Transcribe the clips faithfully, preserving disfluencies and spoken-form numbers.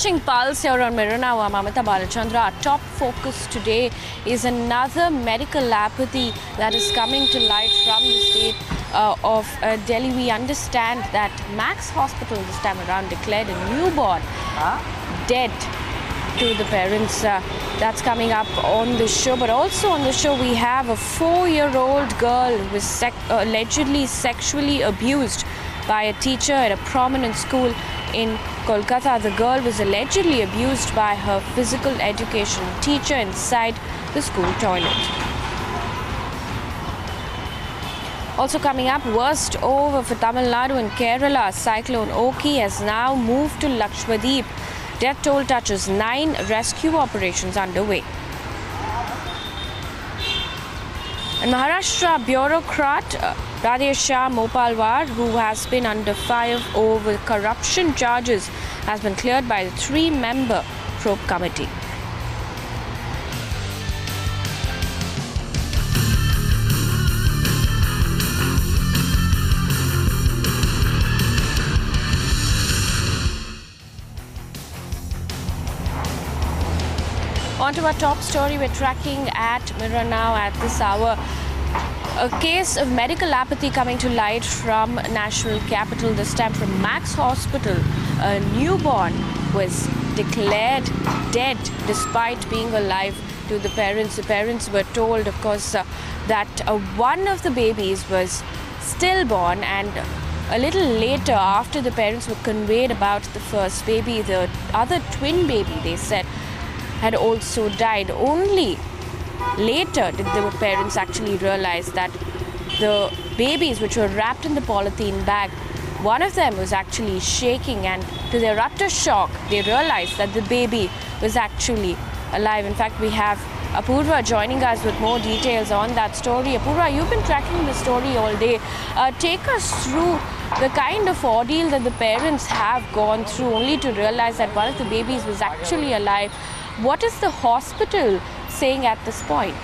watching Pulse here on Mirror Now. I'm Amita Balachandra. Our top focus today is another medical apathy that is coming to light from the state uh, of uh, Delhi. We understand that Max Hospital this time around declared a newborn huh? dead to the parents. Uh, that's coming up on the show. But also on the show we have a four-year-old girl who was sec allegedly sexually abused by a teacher at a prominent school in Kolkata. The girl was allegedly abused by her physical education teacher inside the school toilet. Also coming up, worst over for Tamil Nadu and Kerala. Cyclone Oki has now moved to Lakshadweep. Death toll touches nine, rescue operations underway. And Maharashtra bureaucrat uh, Radhesham Mopalwar, who has been under fire over corruption charges, has been cleared by the three-member probe committee. On to our top story we're tracking at Mirror Now at this hour. A case of medical apathy coming to light from national capital, this time from Max Hospital. A newborn was declared dead despite being alive to the parents. The parents were told, of course, uh, that uh, one of the babies was stillborn, and a little later, after the parents were conveyed about the first baby, the other twin baby, they said, had also died. Only later did the parents actually realize that the babies, which were wrapped in the polythene bag, one of them was actually shaking, and to their utter shock, they realized that the baby was actually alive. In fact, we have Apurva joining us with more details on that story. Apurva, you've been tracking the story all day. Uh, take us through the kind of ordeal that the parents have gone through only to realize that one of the babies was actually alive. What is the hospital saying at this point?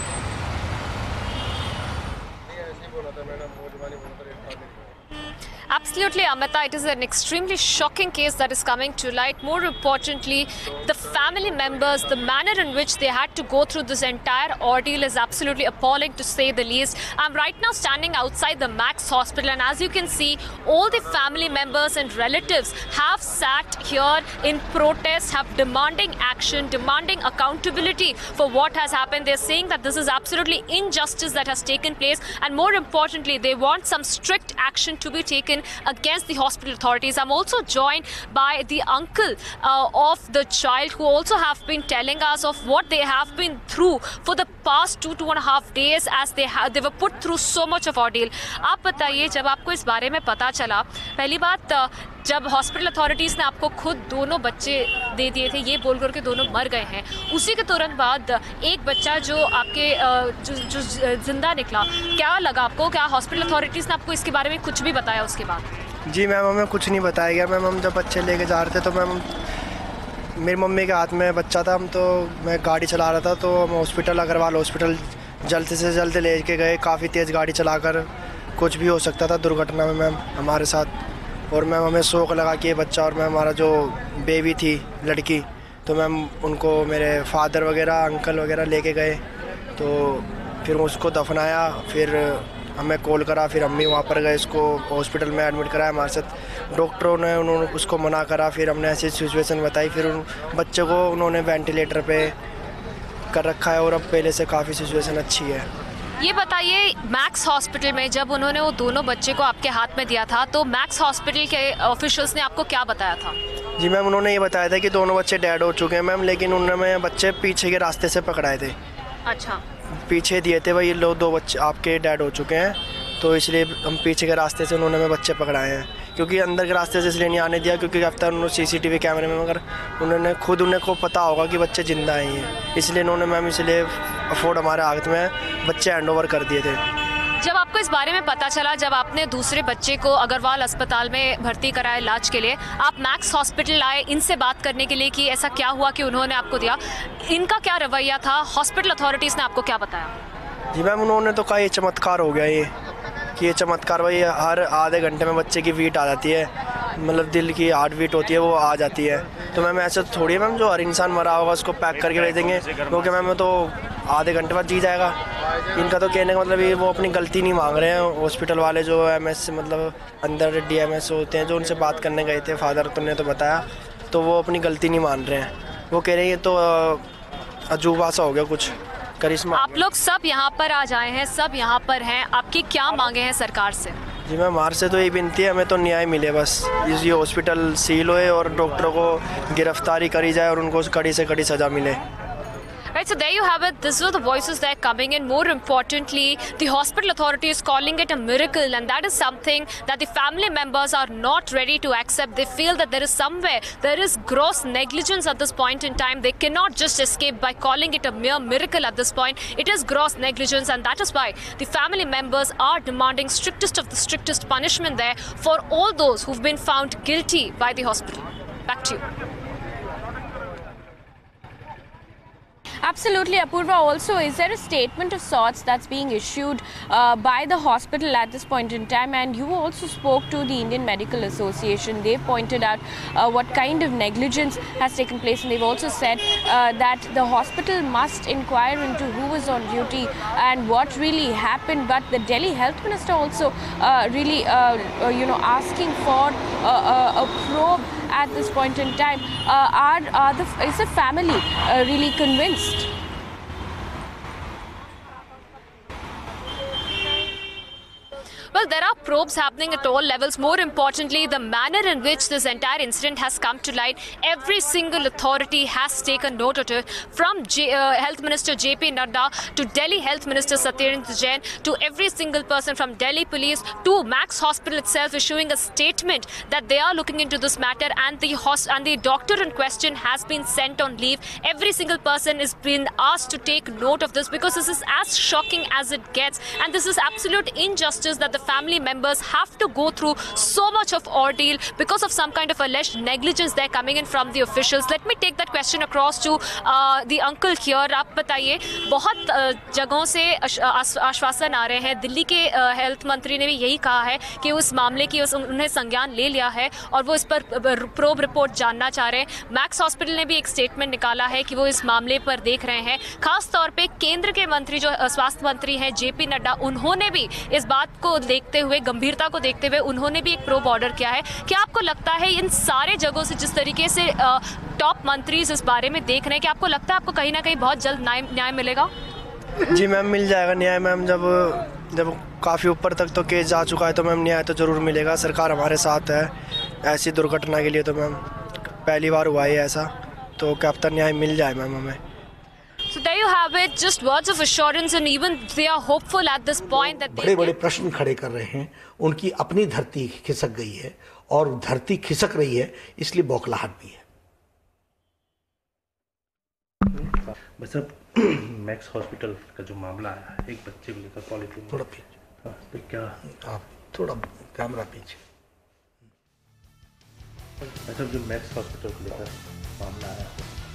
Absolutely, Amita. It is an extremely shocking case that is coming to light. More importantly, the family members, the manner in which they had to go through this entire ordeal is absolutely appalling, to say the least. I'm right now standing outside the Max Hospital, and as you can see, all the family members and relatives have sat here in protest, have demanding action, demanding accountability for what has happened. They're saying that this is absolutely injustice that has taken place, and more importantly, they want some strict action to be taken against the hospital authorities. I'm also joined by the uncle uh, of the child, who also have been telling us of what they have been through for the past two two and a half days, as they have they were put through so much of ordeal. आप बताइए, जब आपको इस बारे में पता चला, पहली बात जब हॉस्पिटल अथॉरिटीज़ ने आपको खुद दोनों बच्चे दे दिए थे ये बोलकर के दोनों मर गए हैं, उसी के तुरंत बाद एक बच्चा जो आपके जो, जो जिंदा निकला, क्या लगा आपको? क्या हॉस्पिटल अथॉरिटीज़ ने आपको इसके बारे में कुछ भी बताया उसके बाद? जी मैम, हमें कुछ नहीं बताया गया मैम। हम जब बच्चे लेके जा रहे थे तो मैम मेरी मम्मी के हाथ में बच्चा था, हम तो मैं गाड़ी चला रहा था, तो हम हॉस्पिटल अग्रवाल हॉस्पिटल जल्द से जल्द ले के गए। काफ़ी तेज़ गाड़ी चलाकर, कुछ भी हो सकता था दुर्घटना में मैम हमारे साथ। और मैम हमें शौक लगा कि ये बच्चा, और मैम हमारा जो बेबी थी लड़की, तो मैम उनको मेरे फादर वगैरह अंकल वगैरह लेके गए, तो फिर उसको दफनाया। फिर हमें कॉल करा, फिर अम्मी वहाँ पर गए, इसको हॉस्पिटल में एडमिट कराया हमारे साथ। डॉक्टरों ने उन्होंने उसको मना करा, फिर हमने ऐसी सिचुएशन बताई, फिर उन बच्चे को उन्होंने वेंटिलेटर पे कर रखा है, और अब पहले से काफ़ी सिचुएशन अच्छी है। ये बताइए, मैक्स हॉस्पिटल में जब उन्होंने वो दोनों बच्चे को आपके हाथ में दिया था, तो मैक्स हॉस्पिटल के ऑफिशियल्स ने आपको क्या बताया था? जी मैम, उन्होंने ये बताया था कि दोनों बच्चे डेड हो चुके हैं मैम, लेकिन उन्होंने बच्चे पीछे के रास्ते से पकड़ाए थे। अच्छा, पीछे दिए थे वही लोग, दो बच्चे आपके डेड हो चुके हैं, तो इसलिए हम पीछे के रास्ते से उन्होंने हमें बच्चे पकड़ाए हैं। क्योंकि अंदर के रास्ते से इसलिए नहीं आने दिया क्योंकि अब तक उन्होंने सीसीटीवी कैमरे में, मगर उन्होंने खुद उन्हें को पता होगा कि बच्चे जिंदा हैं, इसलिए इन्होंने मैम इसलिए अफोर्ड हमारे हाथ में बच्चे हैंड ओवर कर दिए थे। जब आपको इस बारे में पता चला, जब आपने दूसरे बच्चे को अग्रवाल अस्पताल में भर्ती कराया इलाज के लिए, आप मैक्स हॉस्पिटल आए इनसे बात करने के लिए कि ऐसा क्या हुआ कि उन्होंने आपको दिया, इनका क्या रवैया था? हॉस्पिटल अथॉरिटीज़ ने आपको क्या बताया? जी मैम, उन्होंने तो कहा ये चमत्कार हो गया, ये कि ये चमत्कार भाई हर आधे घंटे में बच्चे की वीट आ जाती है, मतलब दिल की हार्ट बीट होती है वो आ जाती है, तो मैम ऐसे तो थोड़ी है मैम, जो हर इंसान मरा होगा उसको पैक करके भेज देंगे, क्योंकि मैम तो आधे घंटे बाद जी जाएगा। इनका तो कहने का मतलब ये वो अपनी गलती नहीं मांग रहे हैं। हॉस्पिटल वाले जो एम एस मतलब अंदर डी एम एस होते हैं, जो उनसे बात करने गए थे, फादर तुमने तो बताया, तो वो अपनी गलती नहीं मान रहे हैं। वो कह रहे हैं तो अजूबा सा हो गया कुछ, करिश्मा। आप लोग सब यहाँ पर आ जाए हैं, सब यहाँ पर हैं, आपकी क्या मांगे हैं सरकार से? जी मैम, हमारे से तो यही विनती है, हमें तो न्याय मिले बस। ये हॉस्पिटल सील होए और डॉक्टरों को गिरफ्तारी करी जाए और उनको कड़ी से कड़ी सज़ा मिले। Right, so there you have it. These were the voices that are coming in. More importantly, the hospital authority is calling it a miracle, and that is something that the family members are not ready to accept. They feel that there is somewhere, there is gross negligence at this point in time. They cannot just escape by calling it a mere miracle at this point. It is gross negligence, and that is why the family members are demanding strictest of the strictest punishment there for all those who've been found guilty by the hospital. Back to you. Absolutely, Apurva. Also, is there a statement of sorts that's being issued uh, by the hospital at this point in time? And you also spoke to the Indian Medical Association. They pointed out uh, what kind of negligence has taken place, and they've also said uh, that the hospital must inquire into who was on duty and what really happened. But the Delhi Health Minister also uh, really, uh, uh, you know, asking for uh, uh, a probe at this point in time. Uh, are, are the, is the family uh, really convinced? Well, there are probes happening at all levels. More importantly, the manner in which this entire incident has come to light, every single authority has taken note of it. From J uh, Health Minister J P Nadda to Delhi Health Minister Satyendra Jain to every single person from Delhi Police to Max Hospital itself issuing a statement that they are looking into this matter, and the hos and the doctor in question has been sent on leave. Every single person is been asked to take note of this, because this is as shocking as it gets, and this is absolute injustice that the family members have to go through so much of ordeal because of some kind of alleged negligence they're coming in from the officials. Let me take that question across to uh, the uncle here. आप बताइए, बहुत जगहों से आश्वासन आ रहे हैं, दिल्ली के health मंत्री ने भी यही कहा है कि उस मामले की उन्हें संज्ञान ले लिया है और वो इस पर प्रोब रिपोर्ट जानना चाह रहे हैं। मैक्स हॉस्पिटल ने भी एक स्टेटमेंट निकाला है कि वो इस मामले पर देख रहे हैं। खास तौर पे केंद्र के मंत्री जो स्वास्थ्य मंत्री हैं जेपी नड्डा, उन्होंने भी इस बात को देखते हुए, गंभीरता को देखते हुए, उन्होंने भी एक प्रोब ऑर्डर किया है। क्या आपको लगता है इन सारे जगहों से जिस तरीके से टॉप मंत्री इस बारे में देख रहे हैं, कि आपको लगता है आपको कहीं ना कहीं बहुत जल्द न्याय न्याय मिलेगा? जी मैम, मिल जाएगा न्याय मैम। जब जब काफ़ी ऊपर तक तो केस जा चुका है तो मैम न्याय तो ज़रूर मिलेगा। सरकार हमारे साथ है ऐसी दुर्घटना के लिए। तो मैम पहली बार हुआ है ऐसा, तो क्या पता न्याय मिल जाए मैम हमें। So there you have it, just words of assurance, and even they are hopeful at this point that बड़े बड़े प्रश्न खड़े कर रहे हैं। उनकी अपनी धरती खिसक गई है और धरती खिसक रही है, इसलिए बौखलाहट भी है। बस अब मैक्स हॉस्पिटल का जो मामला है, एक बच्चे को लेकर पॉलिथीन, थोड़ा पीछे, तो क्या आप थोड़ा कैमरा पीछे। अच्छा, जो मैक्स हॉस्पिटल को लेकर मामला है,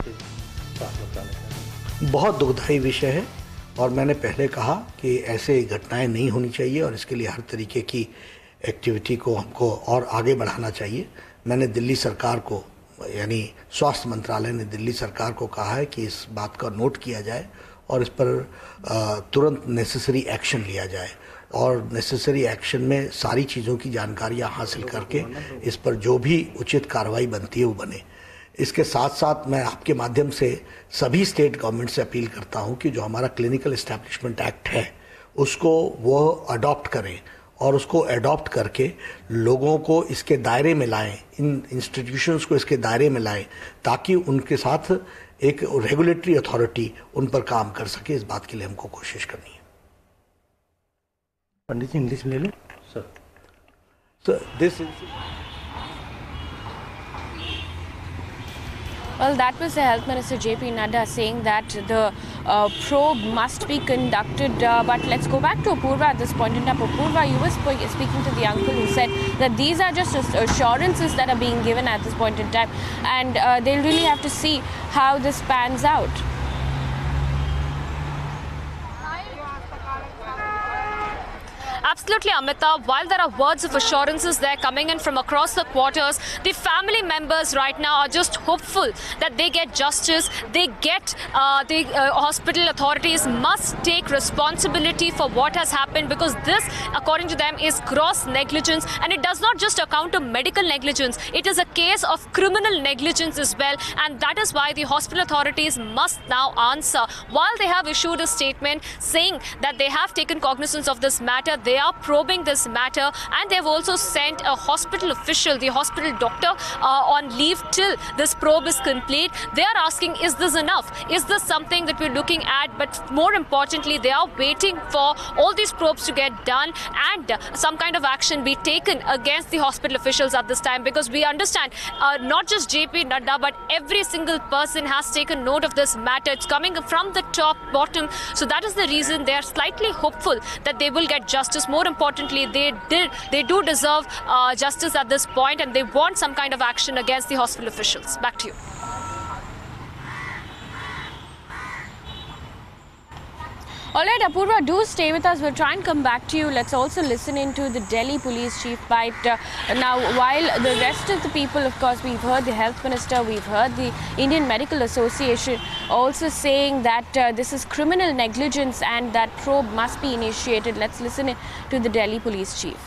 बहुत दुखदायी विषय है और मैंने पहले कहा कि ऐसे घटनाएं नहीं होनी चाहिए और इसके लिए हर तरीके की एक्टिविटी को हमको और आगे बढ़ाना चाहिए। मैंने दिल्ली सरकार को, यानी स्वास्थ्य मंत्रालय ने दिल्ली सरकार को कहा है कि इस बात का नोट किया जाए और इस पर तुरंत नेसेसरी एक्शन लिया जाए, और नेसेसरी एक्शन में सारी चीज़ों की जानकारियाँ हासिल करके इस पर जो भी उचित कार्रवाई बनती है वो बने। इसके साथ साथ मैं आपके माध्यम से सभी स्टेट गवर्नमेंट से अपील करता हूं कि जो हमारा क्लिनिकल एस्टैब्लिशमेंट एक्ट है उसको वो अडॉप्ट करें और उसको अडॉप्ट करके लोगों को इसके दायरे में लाएं, इन इंस्टीट्यूशंस को इसके दायरे में लाएं, ताकि उनके साथ एक रेगुलेटरी अथॉरिटी उन पर काम कर सके। इस बात के लिए हमको कोशिश करनी है। पंडित जी इंग्लिश में ले लो sir. Sir this Well, that was the Health Minister J P Nadda saying that the uh, probe must be conducted. Uh, but let's go back to Apurva at this point in time. Apurva, you were sp speaking to the uncle who said that these are just assurances that are being given at this point in time, and uh, they'll really have to see how this pans out. Absolutely, Amita. While there are words of assurances there coming in from across the quarters, the family members right now are just hopeful that they get justice. They get uh, the uh, hospital authorities must take responsibility for what has happened, because this, according to them, is gross negligence, and it does not just account to medical negligence. It is a case of criminal negligence as well, and that is why the hospital authorities must now answer. While they have issued a statement saying that they have taken cognizance of this matter, they are probing this matter, and they've also sent a hospital official, the hospital doctor, uh, on leave till this probe is complete. They are asking, is this enough? Is this something that we're looking at? But more importantly, they are waiting for all these probes to get done and some kind of action be taken against the hospital officials at this time, because we understand uh, not just J P Nadda, but every single person has taken note of this matter. It's coming from the top, bottom. So that is the reason they are slightly hopeful that they will get justice. More importantly, they did, they do deserve uh, justice at this point, and they want some kind of action against the hospital officials. Back to you. All right, Apurva, do stay with us. We'll try and come back to you. Let's also listen into the Delhi Police Chief piped. Uh, now, while the rest of the people, of course, we've heard the Health Minister, we've heard the Indian Medical Association also saying that uh, this is criminal negligence and that probe must be initiated. Let's listen to the Delhi Police Chief.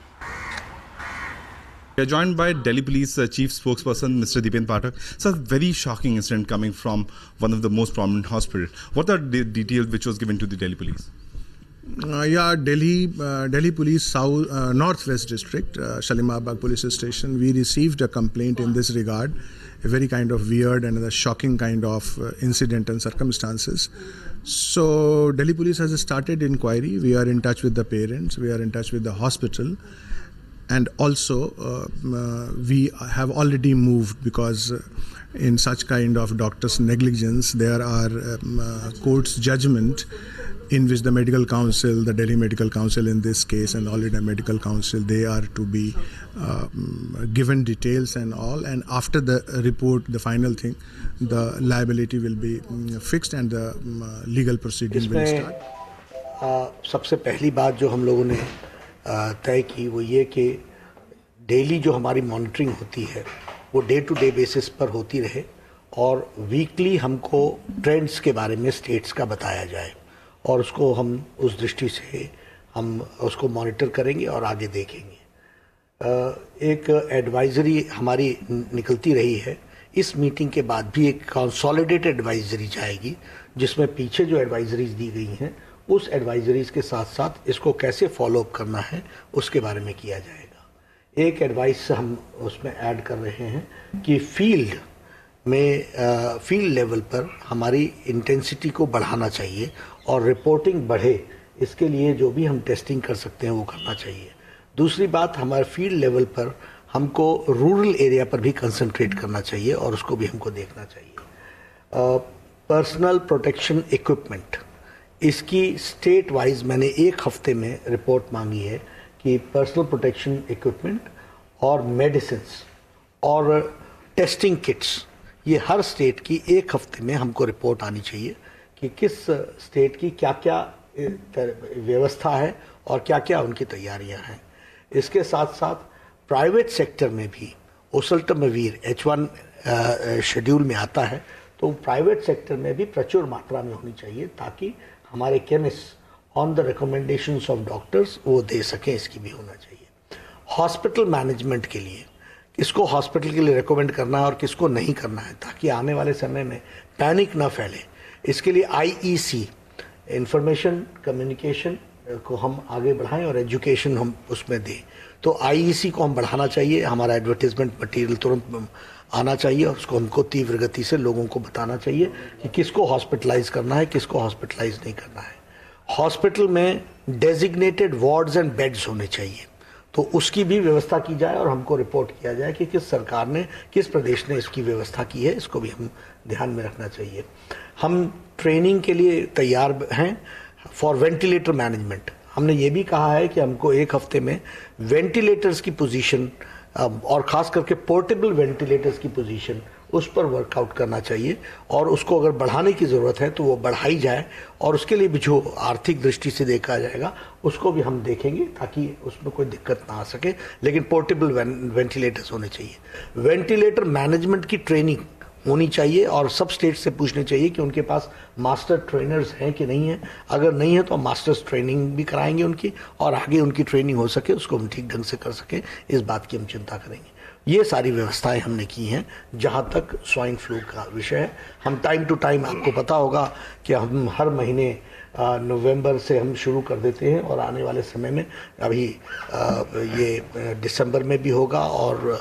We are joined by Delhi Police uh, Chief Spokesperson, Mister Dipen Pathak. It's a very shocking incident coming from one of the most prominent hospitals. What are the details which was given to the Delhi Police? Uh, yeah, Delhi, uh, Delhi Police South uh, Northwest District, uh, Shalimar Bagh Police Station. We received a complaint in this regard, a very kind of weird and a shocking kind of uh, incident and circumstances. So Delhi Police has started inquiry. We are in touch with the parents. We are in touch with the hospital. And also, uh, uh, we have already moved, because uh, in such kind of doctor's negligence, there are um, uh, court's judgment in which the medical council, the Delhi Medical Council in this case, and all India Medical Council, they are to be uh, given details and all. And after the report, the final thing, the liability will be um, fixed and the um, legal proceeding will start. Uh, सबसे पहली बात जो हम लोगों ने तय की वो ये कि डेली जो हमारी मॉनिटरिंग होती है वो डे टू डे बेसिस पर होती रहे, और वीकली हमको ट्रेंड्स के बारे में स्टेट्स का बताया जाए, और उसको हम उस दृष्टि से हम उसको मॉनिटर करेंगे और आगे देखेंगे। एक एडवाइजरी हमारी निकलती रही है। इस मीटिंग के बाद भी एक कंसोलिडेटेड एडवाइजरी जाएगी, जिसमें पीछे जो एडवाइजरीज दी गई हैं उस एडवाइजरीज के साथ साथ इसको कैसे फॉलो अप करना है उसके बारे में किया जाएगा। एक एडवाइस हम उसमें ऐड कर रहे हैं कि फील्ड में फील्ड लेवल पर हमारी इंटेंसिटी को बढ़ाना चाहिए और रिपोर्टिंग बढ़े, इसके लिए जो भी हम टेस्टिंग कर सकते हैं वो करना चाहिए। दूसरी बात, हमारे फील्ड लेवल पर हमको रूरल एरिया पर भी कंसंट्रेट करना चाहिए और उसको भी हमको देखना चाहिए। पर्सनल प्रोटेक्शन इक्विपमेंट, इसकी स्टेट वाइज मैंने एक हफ्ते में रिपोर्ट मांगी है कि पर्सनल प्रोटेक्शन इक्विपमेंट और मेडिसिन्स और टेस्टिंग किट्स, ये हर स्टेट की एक हफ्ते में हमको रिपोर्ट आनी चाहिए कि किस स्टेट की क्या क्या व्यवस्था है और क्या क्या उनकी तैयारियां हैं। इसके साथ साथ प्राइवेट सेक्टर में भी ओसेल्टामिविर एच वन शेड्यूल में आता है, तो प्राइवेट सेक्टर में भी प्रचुर मात्रा में होनी चाहिए ताकि हमारे chemist on the recommendations of doctors वो दे सकें, इसकी भी होना चाहिए। हॉस्पिटल मैनेजमेंट के लिए किसको हॉस्पिटल के लिए रिकमेंड करना है और किसको नहीं करना है, ताकि आने वाले समय में पैनिक ना फैले, इसके लिए आई ई सी इंफॉर्मेशन कम्युनिकेशन को हम आगे बढ़ाएं और एजुकेशन हम उसमें दें। तो आई ई सी को हम बढ़ाना चाहिए, हमारा एडवर्टीजमेंट मटेरियल तुरंत आना चाहिए और उसको हमको तीव्र गति से लोगों को बताना चाहिए कि किसको हॉस्पिटलाइज करना है, किसको हॉस्पिटलाइज नहीं करना है। हॉस्पिटल में डेजिग्नेटेड वार्ड्स एंड बेड्स होने चाहिए, तो उसकी भी व्यवस्था की जाए और हमको रिपोर्ट किया जाए कि किस सरकार ने, किस प्रदेश ने इसकी व्यवस्था की है, इसको भी हम ध्यान में रखना चाहिए। हम ट्रेनिंग के लिए तैयार हैं फॉर वेंटिलेटर मैनेजमेंट। हमने ये भी कहा है कि हमको एक हफ्ते में वेंटिलेटर्स की पोजीशन और ख़ास करके पोर्टेबल वेंटिलेटर्स की पोजीशन, उस पर वर्कआउट करना चाहिए और उसको अगर बढ़ाने की ज़रूरत है तो वो बढ़ाई जाए और उसके लिए भी जो आर्थिक दृष्टि से देखा जाएगा उसको भी हम देखेंगे ताकि उसमें कोई दिक्कत ना आ सके। लेकिन पोर्टेबल वेंटिलेटर्स होने चाहिए। वेंटिलेटर मैनेजमेंट की ट्रेनिंग होनी चाहिए और सब स्टेट से पूछने चाहिए कि उनके पास मास्टर ट्रेनर्स हैं कि नहीं हैं। अगर नहीं है तो हम मास्टर्स ट्रेनिंग भी कराएंगे उनकी और आगे उनकी ट्रेनिंग हो सके उसको हम ठीक ढंग से कर सकें, इस बात की हम चिंता करेंगे। ये सारी व्यवस्थाएं हमने की हैं। जहां तक स्वाइन फ्लू का विषय है, हम टाइम टू टाइम, आपको पता होगा कि हम हर महीने नवंबर से हम शुरू कर देते हैं और आने वाले समय में अभी आ, ये दिसंबर में भी होगा और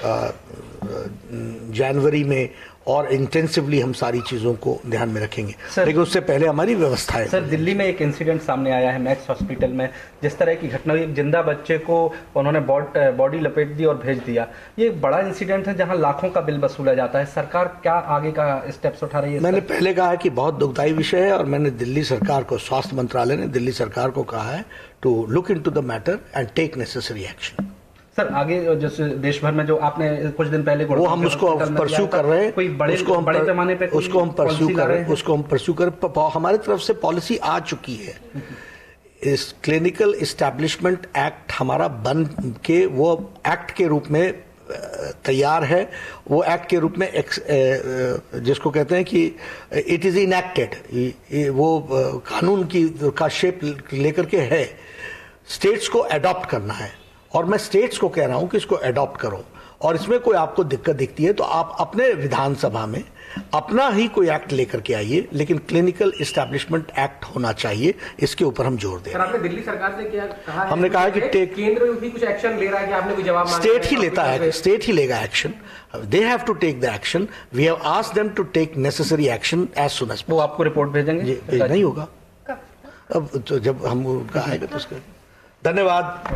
जनवरी में और इंटेंसिवली हम सारी चीज़ों को ध्यान में रखेंगे। लेकिन उससे पहले हमारी व्यवस्था है। सर, दिल्ली में एक इंसिडेंट सामने आया है मैक्स हॉस्पिटल में, जिस तरह की घटना हुई, जिंदा बच्चे को उन्होंने बॉडी लपेट दी और भेज दिया। ये बड़ा इंसिडेंट है जहां लाखों का बिल वसूला जाता है। सरकार क्या आगे का स्टेप्स उठा रही है? मैंने पहले कहा कि बहुत दुखदायी विषय है और मैंने दिल्ली सरकार को, स्वास्थ्य मंत्रालय ने दिल्ली सरकार को कहा है to look into the matter and take necessary action. Sir, आगे जैसे देश भर में जो आपने कुछ दिन पहले वो हम उसको परस्यू कर रहे हैं, कोई बड़े उसको हम बड़े पैमाने पे उसको हम परस्यू कर रहे हैं उसको हम परस्यू कर हमारी तरफ से पॉलिसी आ चुकी है। इस क्लिनिकल इस्टेब्लिशमेंट एक्ट हमारा बन के वो एक्ट के रूप में तैयार है। वो एक्ट के रूप में जिसको कहते हैं कि इट इज इनएक्टेड, वो कानून की का शेप लेकर के है। स्टेट्स को अडॉप्ट करना है और मैं स्टेट्स को कह रहा हूं कि इसको अडॉप्ट करो और इसमें कोई आपको दिक्कत दिखती है तो आप अपने विधानसभा में अपना ही कोई एक्ट लेकर के आइए, लेकिन क्लिनिकल इस्टेब्लिशमेंट एक्ट होना चाहिए, इसके ऊपर हम जोर दें। आपने दिल्ली सरकार से क्या कहा? हमने कहा कि टेक केंद्र भी कुछ एक्शन ले रहा है कि आपने कोई जवाब मांगा? स्टेट ही लेता है, स्टेट ही लेगा action. They have to take the action. We have asked them to take necessary action as soon as. वो आपको रिपोर्ट भेजेंगे? भेजना ही होगा। अब तो जब हम उनका आएगा तो उसका धन्यवाद।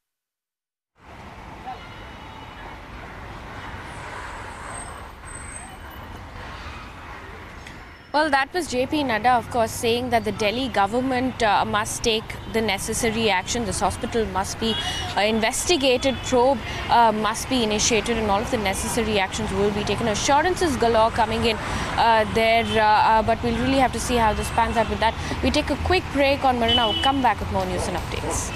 Well, that was J P Nadda, of course, saying that the Delhi government uh, must take the necessary action. This hospital must be uh, investigated, probe uh, must be initiated, and all of the necessary actions will be taken. Assurances galore coming in uh, there, uh, uh, but we'll really have to see how this pans out with that. We take a quick break on Mirror Now. We'll come back with more news and updates.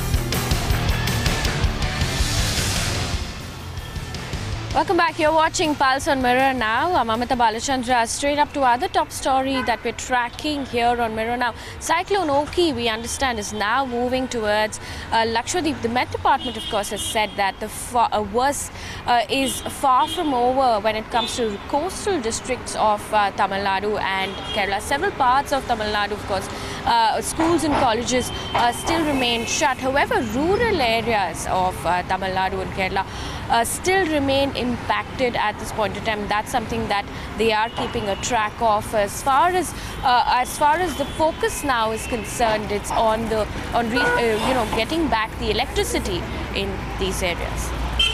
Welcome back. You're watching Pulse on Mirror Now. I'm Amita Balachandra. Straight up to other top story that we're tracking here on Mirror Now. Cyclone Oki, we understand, is now moving towards uh, Lakshadweep. The Met Department, of course, has said that the far, uh, worst uh, is far from over when it comes to coastal districts of uh, Tamil Nadu and Kerala. Several parts of Tamil Nadu, of course, uh, schools and colleges uh, still remain shut. However, rural areas of uh, Tamil Nadu and Kerala uh, still remain impacted at this point in time. That's something that they are keeping a track of. As far as uh, as far as the focus now is concerned, it's on the on re, uh, you know getting back the electricity in these areas.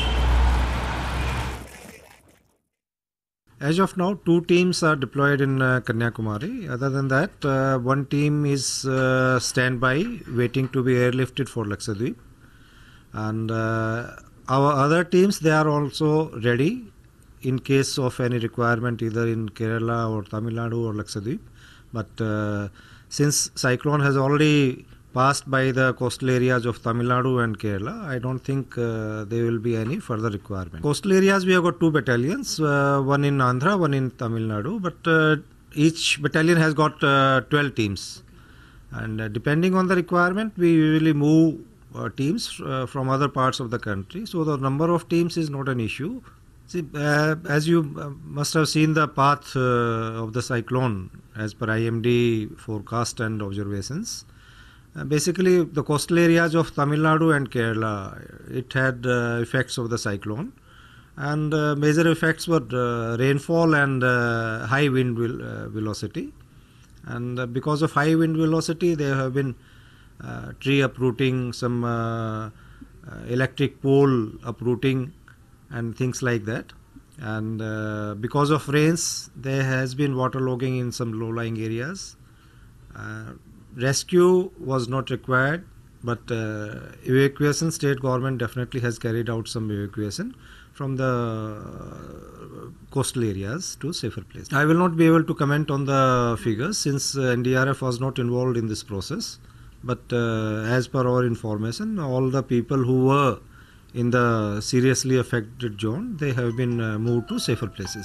As of now, two teams are deployed in uh, Kanyakumari. Other than that, uh, one team is uh, standby, waiting to be airlifted for Lakshadweep, and uh, our other teams, they are also ready in case of any requirement either in Kerala or Tamil Nadu or Lakshadweep. But uh, since cyclone has already passed by the coastal areas of Tamil Nadu and Kerala, I don't think uh, there will be any further requirement. Coastal areas, we have got two battalions, uh, one in Andhra, one in Tamil Nadu, but uh, each battalion has got uh, twelve teams. And uh, depending on the requirement, we usually move uh, teams uh, from other parts of the country. So the number of teams is not an issue. See, uh, as you uh, must have seen the path uh, of the cyclone as per I M D forecast and observations. Uh, basically, the coastal areas of Tamil Nadu and Kerala, it had uh, effects of the cyclone, and uh, major effects were uh, rainfall and uh, high wind vil- uh, velocity. And uh, because of high wind velocity, there have been uh, tree uprooting, some uh, uh, electric pole uprooting, and things like that. And uh, because of rains, there has been waterlogging in some low-lying areas. Uh, rescue was not required, but uh, evacuation, state government definitely has carried out some evacuation. from the coastal areas to safer places. I will not be able to comment on the figures since uh, N D R F was not involved in this process. But uh, as per our information, all the people who were in the seriously affected zone, they have been uh, moved to safer places.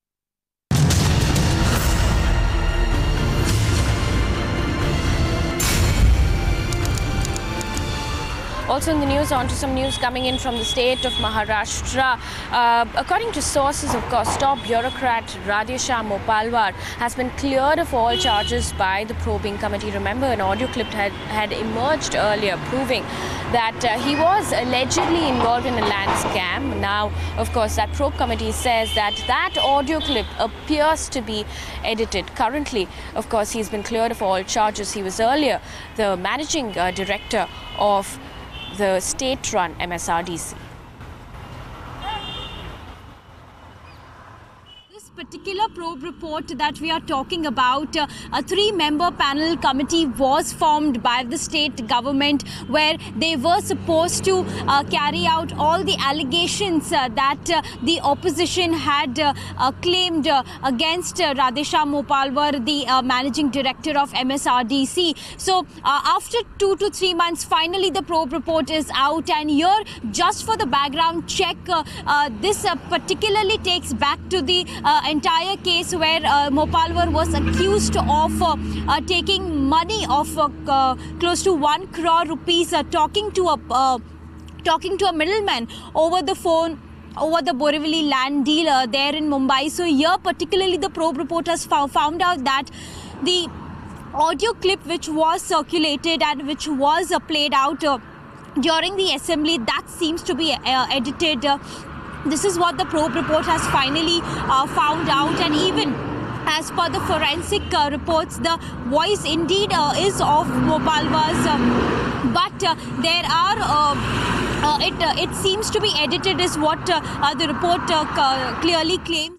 Also in the news, on to some news coming in from the state of Maharashtra. Uh, according to sources, of course, top bureaucrat Radhesham Mopalwar has been cleared of all charges by the probing committee. Remember, an audio clip had, had emerged earlier proving that uh, he was allegedly involved in a land scam. Now, of course, that probe committee says that that audio clip appears to be edited. Currently, of course, he's been cleared of all charges. He was earlier the managing uh, director of the state-run M S R D C. Particular probe report that we are talking about, uh, a three-member panel committee was formed by the state government where they were supposed to uh, carry out all the allegations uh, that uh, the opposition had uh, uh, claimed uh, against uh, Radhesham Mopalwar, the uh, managing director of M S R D C. So uh, after two to three months, finally the probe report is out, and here, just for the background check, uh, uh, this uh, particularly takes back to the uh, entire case where uh, Mopalwar was accused of uh, uh, taking money of uh, uh, close to one crore rupees, uh, talking to a uh, talking to a middleman over the phone, over the Borivali land deal uh, there in Mumbai. So here, particularly, the probe report has found, found out that the audio clip which was circulated and which was uh, played out uh, during the assembly, that seems to be uh, edited. Uh, This is what the probe report has finally uh, found out, and even as per the forensic uh, reports, the voice indeed uh, is of Mopalwar's, uh, but uh, there are, uh, uh, it, uh, it seems to be edited is what uh, uh, the report uh, clearly claims.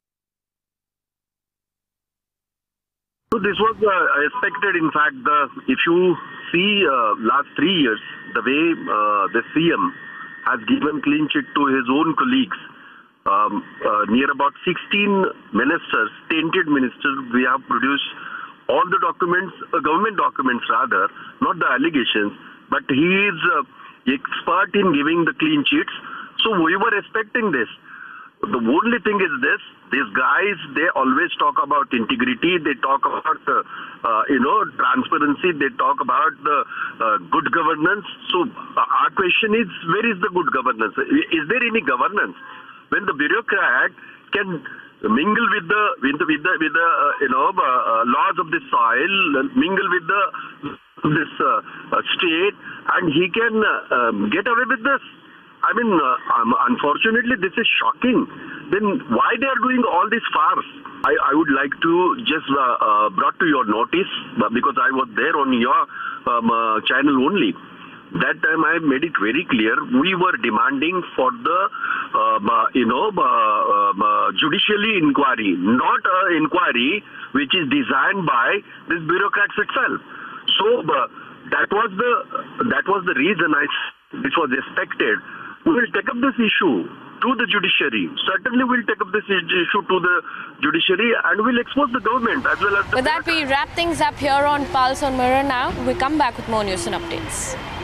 So this was uh, expected. In fact, the, if you see uh, last three years, the way uh, the C M has given clean sheet to his own colleagues, Um, uh, near about sixteen ministers, tainted ministers, we have produced all the documents, uh, government documents rather, not the allegations, but he is uh, expert in giving the clean sheets. So we were expecting this. The only thing is this, these guys, they always talk about integrity, they talk about, uh, uh, you know, transparency, they talk about the uh, good governance. So uh, our question is, where is the good governance? Is there any governance? When the bureaucrat can mingle with the with the with the, with the uh, you know uh, uh, laws of the soil, mingle with the this uh, uh, state, and he can uh, um, get away with this. I mean, uh, um, unfortunately, this is shocking. Then why they are doing all this farce? I, I would like to just uh, uh, brought to your notice, because I was there on your um, uh, channel only. That time I made it very clear, we were demanding for the, um, uh, you know, uh, um, uh, judicially inquiry, not an inquiry which is designed by these bureaucrats itself. So uh, that was the that was the reason I, which was expected. We will take up this issue to the judiciary. Certainly we'll take up this issue to the judiciary and we'll expose the government as well as the... With that, we wrap things up here on Pulse on Mirror now. We come back with more news and updates.